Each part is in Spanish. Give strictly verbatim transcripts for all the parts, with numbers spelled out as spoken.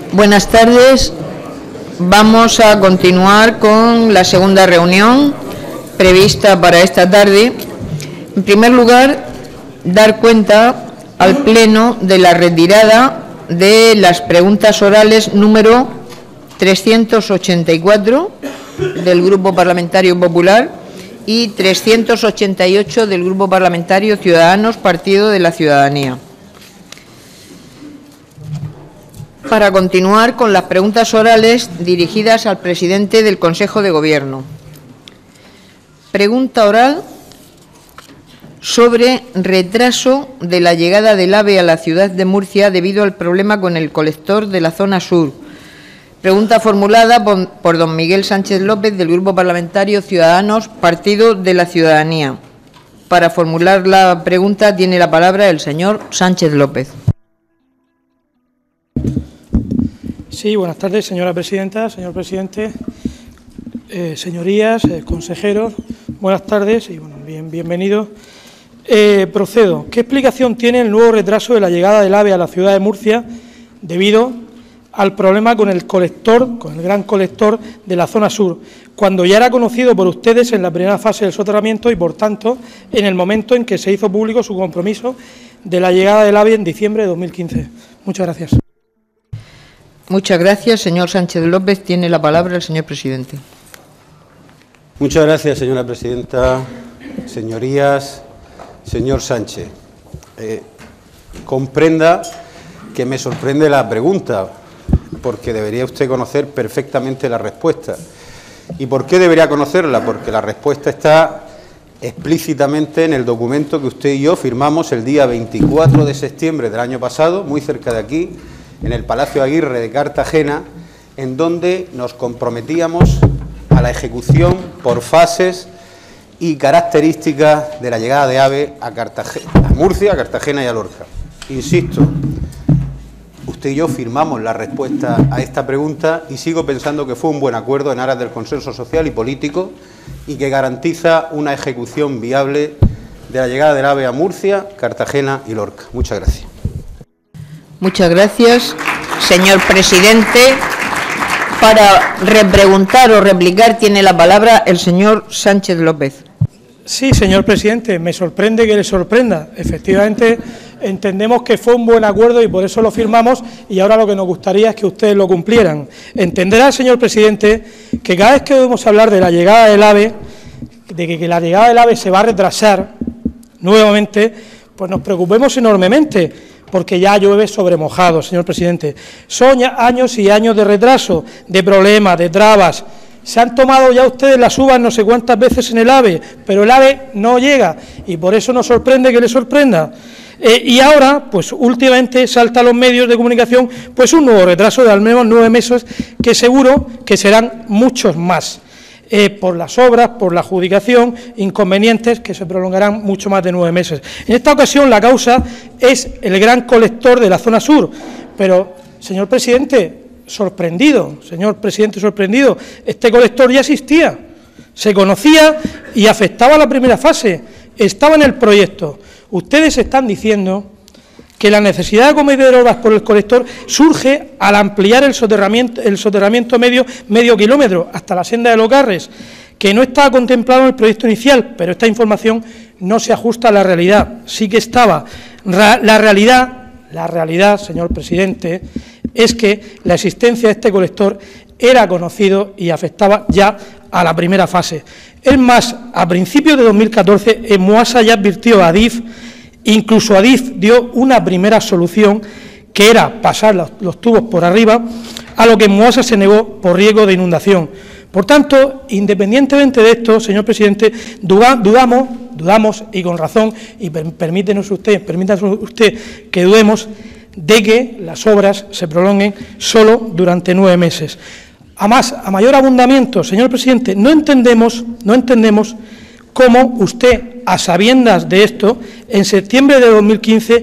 Buenas tardes. Vamos a continuar con la segunda reunión prevista para esta tarde. En primer lugar, dar cuenta al Pleno de la retirada de las preguntas orales número trescientos ochenta y cuatro del Grupo Parlamentario Popular y trescientos ochenta y ocho del Grupo Parlamentario Ciudadanos, Partido de la Ciudadanía. Para continuar con las preguntas orales dirigidas al presidente del Consejo de Gobierno. Pregunta oral sobre retraso de la llegada del AVE a la ciudad de Murcia debido al problema con el colector de la zona sur. Pregunta formulada por, por don Miguel Sánchez López, del Grupo Parlamentario Ciudadanos, Partido de la Ciudadanía. Para formular la pregunta tiene la palabra el señor Sánchez López. Sí, buenas tardes, señora presidenta, señor presidente, eh, señorías, eh, consejeros, buenas tardes y bueno, bien, bienvenidos. Eh, procedo. ¿Qué explicación tiene el nuevo retraso de la llegada del AVE a la ciudad de Murcia debido al problema con el colector, con el gran colector de la zona sur, cuando ya era conocido por ustedes en la primera fase del soterramiento y, por tanto, en el momento en que se hizo público su compromiso de la llegada del AVE en diciembre de dos mil quince? Muchas gracias. Muchas gracias, señor Sánchez López. Tiene la palabra el señor presidente. Muchas gracias, señora presidenta, señorías, señor Sánchez. Eh, comprenda que me sorprende la pregunta, porque debería usted conocer perfectamente la respuesta. ¿Y por qué debería conocerla? Porque la respuesta está explícitamente en el documento que usted y yo firmamos el día veinticuatro de septiembre del año pasado, muy cerca de aquí, en el Palacio Aguirre de Cartagena, en donde nos comprometíamos a la ejecución por fases y características de la llegada de AVE a, Cartagena, a Murcia, a Cartagena y a Lorca. Insisto, usted y yo firmamos la respuesta a esta pregunta y sigo pensando que fue un buen acuerdo en aras del consenso social y político y que garantiza una ejecución viable de la llegada del AVE a Murcia, Cartagena y Lorca. Muchas gracias. Muchas gracias, señor presidente. Para repreguntar o replicar tiene la palabra el señor Sánchez López. Sí, señor presidente, me sorprende que le sorprenda. Efectivamente, entendemos que fue un buen acuerdo y por eso lo firmamos y ahora lo que nos gustaría es que ustedes lo cumplieran. Entenderá, señor presidente, que cada vez que debemos hablar de la llegada del AVE, de que, que la llegada del AVE se va a retrasar nuevamente, pues nos preocupemos enormemente, porque ya llueve sobre mojado, señor presidente. Son años y años de retraso, de problemas, de trabas. Se han tomado ya ustedes las uvas no sé cuántas veces en el AVE, pero el AVE no llega y por eso nos sorprende que le sorprenda. Eh, y ahora, pues últimamente salta a los medios de comunicación pues un nuevo retraso de al menos nueve meses, que seguro que serán muchos más. Eh, por las obras, por la adjudicación, inconvenientes que se prolongarán mucho más de nueve meses. En esta ocasión la causa es el gran colector de la zona sur, pero, señor presidente, sorprendido, señor presidente, sorprendido, este colector ya existía, se conocía y afectaba a la primera fase, estaba en el proyecto. Ustedes están diciendo que la necesidad de acometer obras por el colector surge al ampliar el soterramiento, el soterramiento medio, medio kilómetro hasta la senda de Locarres, que no estaba contemplado en el proyecto inicial, pero esta información no se ajusta a la realidad, sí que estaba. La realidad, la realidad, señor presidente, es que la existencia de este colector era conocido y afectaba ya a la primera fase. Es más, a principios de dos mil catorce, EMOASA ya advirtió a Adif. Incluso Adif dio una primera solución, que era pasar los, los tubos por arriba, a lo que EMOASA se negó por riesgo de inundación. Por tanto, independientemente de esto, señor presidente, dudamos, dudamos y con razón, y permítanos usted, permítanos usted que dudemos de que las obras se prolonguen solo durante nueve meses. A más, a mayor abundamiento, señor presidente, no entendemos, no entendemos cómo usted, a sabiendas de esto, en septiembre de dos mil quince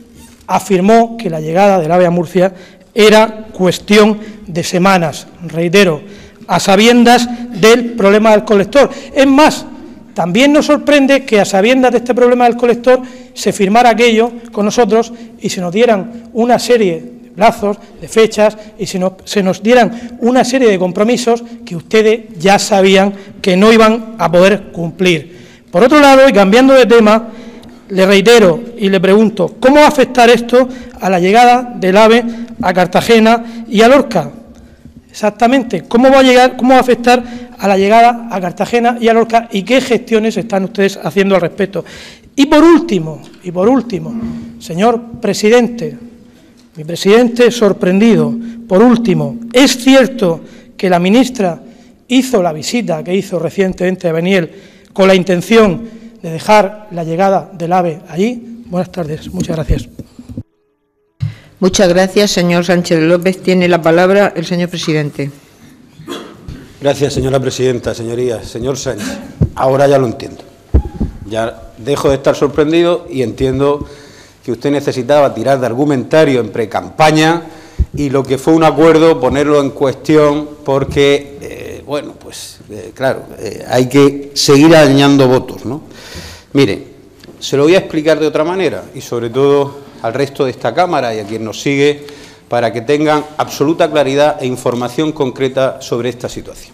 afirmó que la llegada del AVE a Murcia era cuestión de semanas, reitero, a sabiendas del problema del colector. Es más, también nos sorprende que a sabiendas de este problema del colector se firmara aquello con nosotros y se nos dieran una serie plazos, de fechas, y se nos, se nos dieran una serie de compromisos que ustedes ya sabían que no iban a poder cumplir. Por otro lado, y cambiando de tema, le reitero y le pregunto, ¿cómo va a afectar esto a la llegada del AVE a Cartagena y a Lorca? Exactamente, ¿cómo va a llegar, cómo va a afectar a la llegada a Cartagena y a Lorca y qué gestiones están ustedes haciendo al respecto? Y por último, y por último, señor presidente, mi presidente sorprendido, por último, ¿es cierto que la ministra hizo la visita que hizo recientemente a Beniel con la intención de dejar la llegada del AVE allí? Buenas tardes, muchas gracias. Muchas gracias, señor Sánchez López. Tiene la palabra el señor presidente. Gracias, señora presidenta, señorías. Señor Sánchez, ahora ya lo entiendo. Ya dejo de estar sorprendido y entiendo que usted necesitaba tirar de argumentario en precampaña y lo que fue un acuerdo ponerlo en cuestión porque, eh, bueno, pues eh, claro, eh, hay que seguir añadiendo votos, ¿no? Mire, se lo voy a explicar de otra manera y sobre todo al resto de esta Cámara y a quien nos sigue para que tengan absoluta claridad e información concreta sobre esta situación.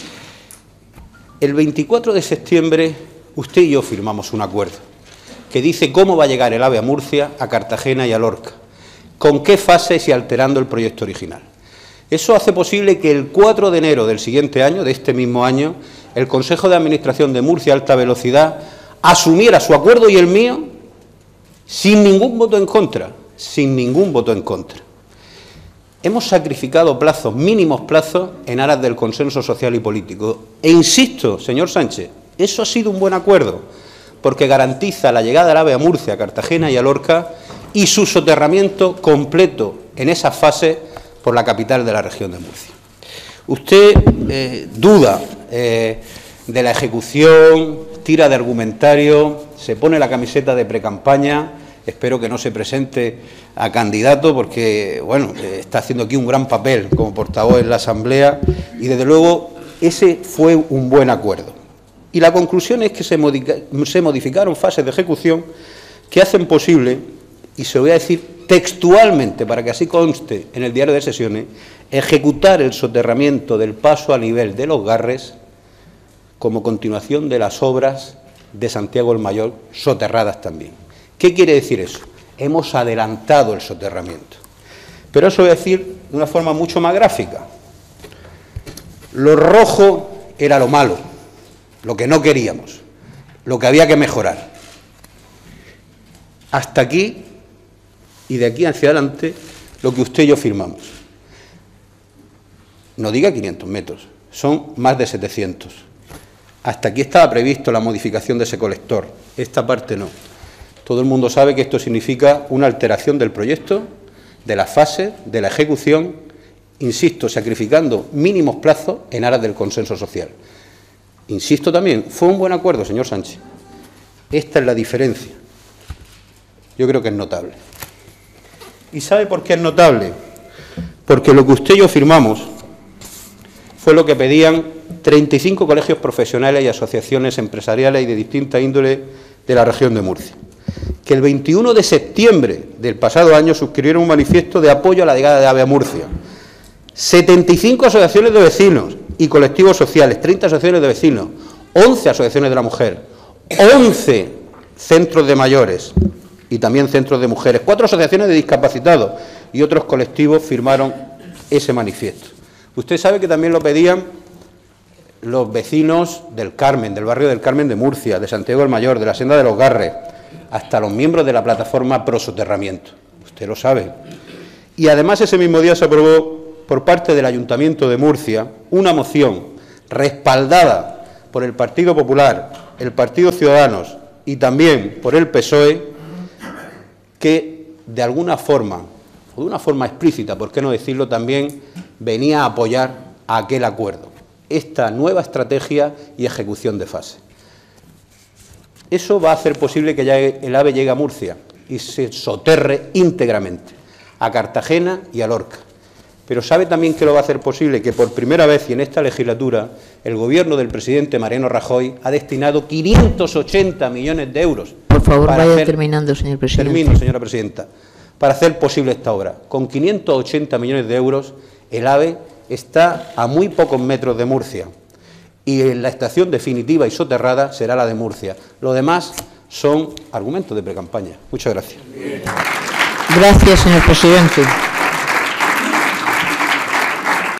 El veinticuatro de septiembre usted y yo firmamos un acuerdo que dice cómo va a llegar el AVE a Murcia, a Cartagena y a Lorca, con qué fases y alterando el proyecto original. Eso hace posible que el cuatro de enero del siguiente año, de este mismo año, el Consejo de Administración de Murcia Alta Velocidad asumiera su acuerdo y el mío sin ningún voto en contra, sin ningún voto en contra. Hemos sacrificado plazos, mínimos plazos, en aras del consenso social y político. E insisto, señor Sánchez, eso ha sido un buen acuerdo, porque garantiza la llegada del AVE a Murcia, a Cartagena y a Lorca y su soterramiento completo en esa fase por la capital de la región de Murcia. Usted eh, duda eh, de la ejecución, tira de argumentario, se pone la camiseta de precampaña. Espero que no se presente a candidato porque, bueno, está haciendo aquí un gran papel como portavoz en la Asamblea y, desde luego, ese fue un buen acuerdo. Y la conclusión es que se, modica, se modificaron fases de ejecución que hacen posible, y se lo voy a decir textualmente para que así conste en el diario de sesiones, ejecutar el soterramiento del paso a nivel de los Garres como continuación de las obras de Santiago el Mayor, soterradas también. ¿Qué quiere decir eso? Hemos adelantado el soterramiento. Pero eso lo voy a decir de una forma mucho más gráfica. Lo rojo era lo malo, lo que no queríamos, lo que había que mejorar. Hasta aquí, y de aquí hacia adelante, lo que usted y yo firmamos. No diga quinientos metros, son más de setecientos. Hasta aquí estaba previsto la modificación de ese colector, esta parte no. Todo el mundo sabe que esto significa una alteración del proyecto, de la fase, de la ejecución, insisto, sacrificando mínimos plazos en aras del consenso social. Insisto también, fue un buen acuerdo, señor Sánchez. Esta es la diferencia. Yo creo que es notable. ¿Y sabe por qué es notable? Porque lo que usted y yo firmamos fue lo que pedían treinta y cinco colegios profesionales y asociaciones empresariales y de distinta índole de la región de Murcia, que el veintiuno de septiembre del pasado año suscribieron un manifiesto de apoyo a la llegada de AVE a Murcia. setenta y cinco asociaciones de vecinos y colectivos sociales, treinta asociaciones de vecinos, once asociaciones de la mujer, once centros de mayores y también centros de mujeres, cuatro asociaciones de discapacitados y otros colectivos firmaron ese manifiesto. Usted sabe que también lo pedían los vecinos del Carmen, del barrio del Carmen de Murcia, de Santiago el Mayor, de la Senda de los Garres, hasta los miembros de la plataforma pro soterramiento. Usted lo sabe. Y además ese mismo día se aprobó por parte del Ayuntamiento de Murcia una moción respaldada por el Partido Popular, el Partido Ciudadanos y también por el P S O E, que de alguna forma, o de una forma explícita, por qué no decirlo, también venía a apoyar a aquel acuerdo, esta nueva estrategia y ejecución de fase. Eso va a hacer posible que ya el AVE llegue a Murcia y se soterre íntegramente a Cartagena y a Lorca. Pero sabe también que lo va a hacer posible que por primera vez y en esta legislatura el Gobierno del presidente Mariano Rajoy ha destinado quinientos ochenta millones de euros. Por favor, vaya hacer, terminando, señor presidente. Termino, señora presidenta. para hacer posible esta obra. Con quinientos ochenta millones de euros, el AVE está a muy pocos metros de Murcia y la estación definitiva y soterrada será la de Murcia. Lo demás son argumentos de precampaña. Muchas gracias. Gracias, señor presidente.